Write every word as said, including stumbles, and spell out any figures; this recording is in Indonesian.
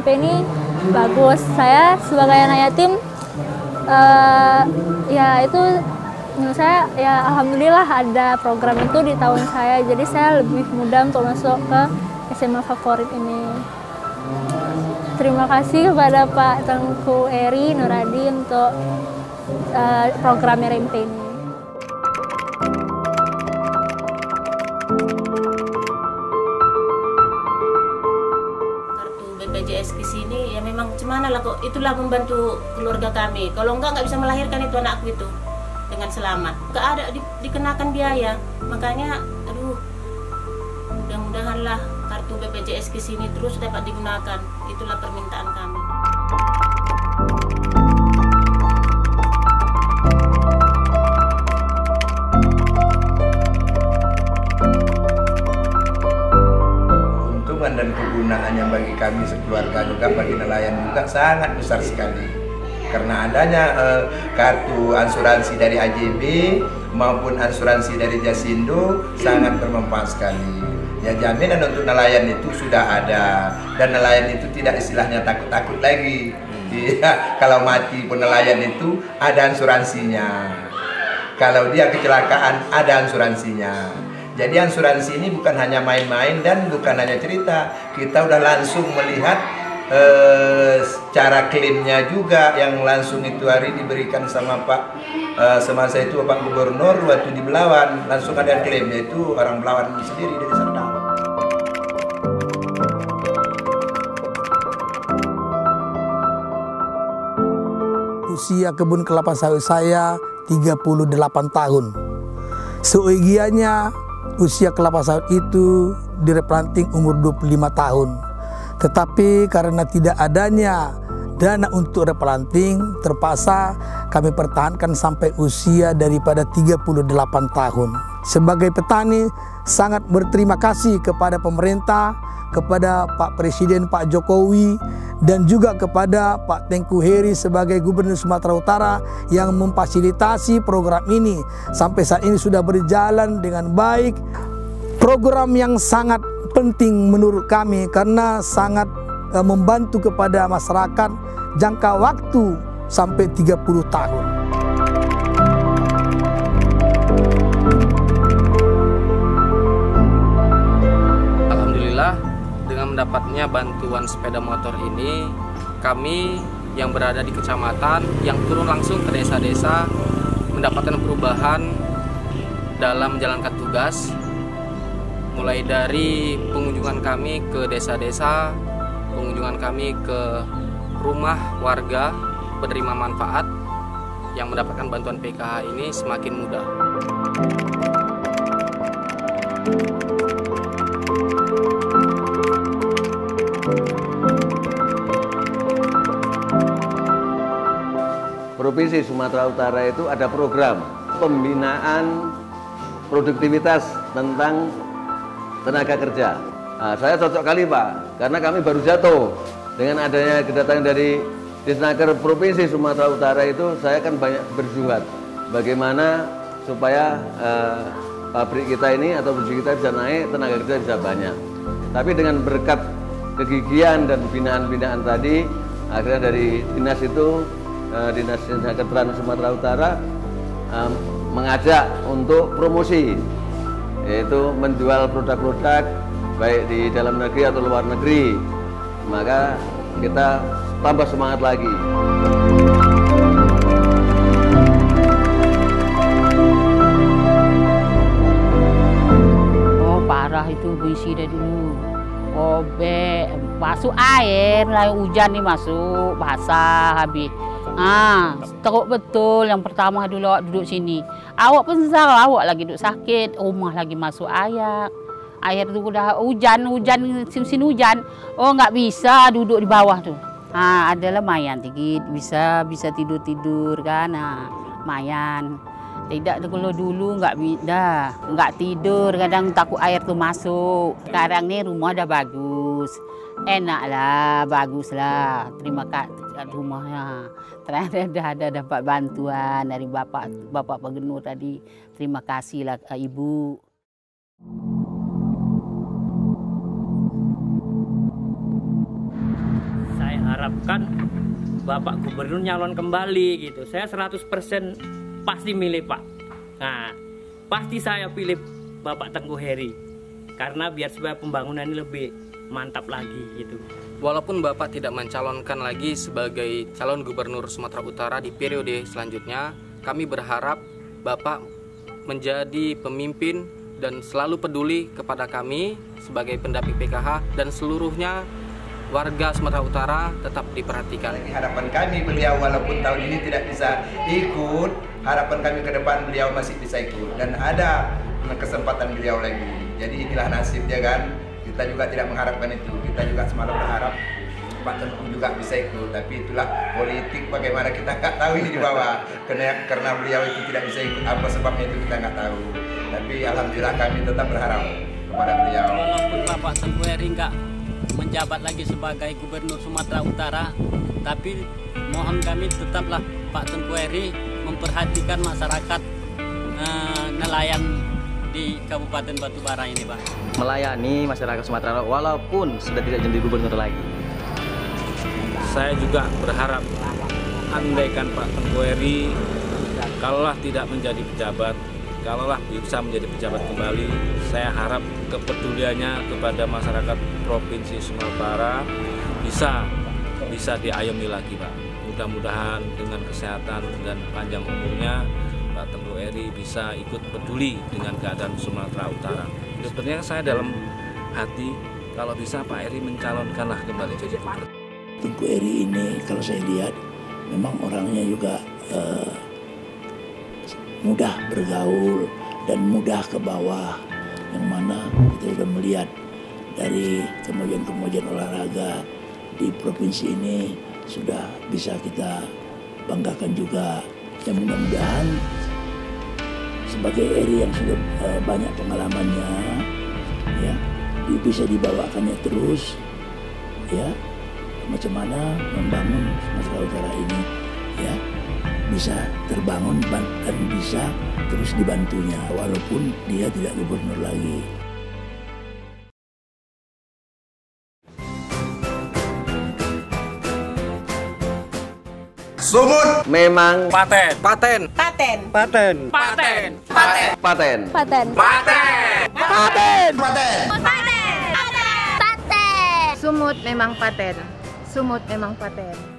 M P ini bagus. Saya sebagai anak yatim, uh, ya itu menurut saya ya alhamdulillah ada program itu di tahun saya. Jadi saya lebih mudah untuk masuk ke S M A favorit ini. Terima kasih kepada Pak Tengku Eri Nuradi untuk uh, program R M P ini. B P J S ke sini ya memang cemana lah kok, itulah membantu keluarga kami. Kalau enggak nggak bisa melahirkan itu anakku itu dengan selamat. Nggak ada di, dikenakan biaya, makanya aduh mudah-mudahanlah kartu B P J S ke sini terus dapat digunakan. Itulah permintaan kami. Dan kegunaannya bagi kami sekeluarga juga, bagi nelayan juga sangat besar sekali karena adanya eh, kartu asuransi dari A J B maupun asuransi dari Jasindo sangat bermanfaat sekali. Ya, jaminan untuk nelayan itu sudah ada dan nelayan itu tidak istilahnya takut-takut lagi. Ya, kalau mati pun nelayan itu ada asuransinya. Kalau dia kecelakaan ada asuransinya. Jadi asuransi ini bukan hanya main-main dan bukan hanya cerita. Kita udah langsung melihat eh, cara klaimnya juga yang langsung itu hari diberikan sama Pak eh, semasa itu Pak Gubernur waktu di Belawan. Langsung ada klaim, yaitu orang Belawan sendiri dari Serdang. Usia kebun kelapa sawit saya tiga puluh delapan tahun. Seugianya usia kelapa sawit itu direplanting umur dua puluh lima tahun. Tetapi karena tidak adanya dana untuk replanting, terpaksa kami pertahankan sampai usia daripada tiga puluh delapan tahun. Sebagai petani, sangat berterima kasih kepada pemerintah, kepada Pak Presiden Pak Jokowi, dan juga kepada Pak Tengku Heri sebagai Gubernur Sumatera Utara yang memfasilitasi program ini. Sampai saat ini sudah berjalan dengan baik. Program yang sangat penting menurut kami karena sangat uh, membantu kepada masyarakat jangka waktu sampai tiga puluh tahun. Alhamdulillah, dengan mendapatnya bantuan sepeda motor ini, kami yang berada di kecamatan yang turun langsung ke desa-desa mendapatkan perubahan dalam menjalankan tugas, mulai dari pengunjungan kami ke desa-desa, pengunjungan kami ke rumah warga penerima manfaat yang mendapatkan bantuan P K H ini semakin mudah. Provinsi Sumatera Utara itu ada program pembinaan produktivitas tentang tenaga kerja. Nah, saya cocok kali Pak, karena kami baru jatuh dengan adanya kedatangan dari Disnaker Provinsi Sumatera Utara itu, saya kan banyak berjuang bagaimana supaya uh, pabrik kita ini atau produksi kita bisa naik, tenaga kerja bisa banyak. Tapi dengan berkat kegigihan dan binaan-binaan tadi, akhirnya dari dinas itu, uh, Dinas Kesehatan Sumatera Utara um, mengajak untuk promosi, yaitu menjual produk-produk baik di dalam negeri atau luar negeri. Maka kita tambah semangat lagi. Oh parah itu puisi dari dulu. Oh be, masuk air, lah hujan nih masuk, basah habis. Ah, teruk betul. Yang pertama dulu awak duduk sini. Awak pun salah, awak lagi duduk sakit, rumah lagi masuk air. Air tu udah hujan, hujan, musim hujan. Oh nggak bisa duduk di bawah tuh. Ah, ada lumayan dikit, bisa bisa tidur-tidur kan. Nah, lumayan. Tidak kalau dulu nggak bisa, nggak tidur, kadang takut air tuh masuk. Sekarang nih rumah udah bagus. Enak lah, bagus lah. Terima kasih rumahnya. Ternyata dah ada dapat bantuan dari Bapak Bapak Gubernur tadi. Terima kasih lah Ibu. harapkan Bapak Gubernur nyalon kembali gitu. Saya seratus persen pasti milih Pak. Nah, pasti saya pilih Bapak Tengku Heri karena biar supaya pembangunan ini lebih mantap lagi gitu. Walaupun Bapak tidak mencalonkan lagi sebagai calon gubernur Sumatera Utara di periode selanjutnya, kami berharap Bapak menjadi pemimpin dan selalu peduli kepada kami sebagai pendamping P K H dan seluruhnya warga Sumatera Utara tetap diperhatikan. Harapan kami beliau walaupun tahun ini tidak bisa ikut, harapan kami ke depan beliau masih bisa ikut dan ada kesempatan beliau lagi. Jadi inilah nasibnya kan. Kita juga tidak mengharapkan itu. Kita juga semalam berharap Pak Tengku juga bisa ikut. Tapi itulah politik, bagaimana kita nggak tahu ini di bawah. Karena karena beliau itu tidak bisa ikut, apa sebabnya itu kita nggak tahu. Tapi alhamdulillah kami tetap berharap kepada beliau. Walaupun Bapak Tengku Heri nggak menjabat lagi sebagai Gubernur Sumatera Utara, tapi mohon kami tetaplah Pak Tengku Heri memperhatikan masyarakat eh, nelayan di Kabupaten Batubara ini, Pak. Melayani masyarakat Sumatera walaupun sudah tidak jadi gubernur lagi. Saya juga berharap andaikan Pak Tengku Heri kalaulah tidak menjadi pejabat, kalaulah bisa menjadi pejabat kembali, saya harap kepeduliannya kepada masyarakat Provinsi Sumatera Utara bisa bisa diayomi lagi, Pak. Mudah-mudahan dengan kesehatan dan panjang umurnya Pak Tengku Heri bisa ikut peduli dengan keadaan Sumatera Utara. Sebenarnya saya dalam hati kalau bisa Pak Heri mencalonkanlah kembali jadi gubernur. Tengku Heri ini kalau saya lihat memang orangnya juga uh, mudah bergaul dan mudah ke bawah, yang mana kita sudah melihat dari kemajuan-kemajuan olahraga di provinsi ini sudah bisa kita banggakan juga. Yang mudah-mudahan sebagai Heri yang sudah uh, banyak pengalamannya, ya, bisa dibawakannya terus, ya, macam mana membangun Sumatera Utara ini, ya, bisa terbangun dan bisa terus dibantunya walaupun dia tidak gubernur lagi. Sumut memang paten. Paten. Paten. Paten. Paten. Paten. Paten. Paten. Paten. Paten. Paten. Paten. Paten. Sumut memang paten. Sumut memang paten.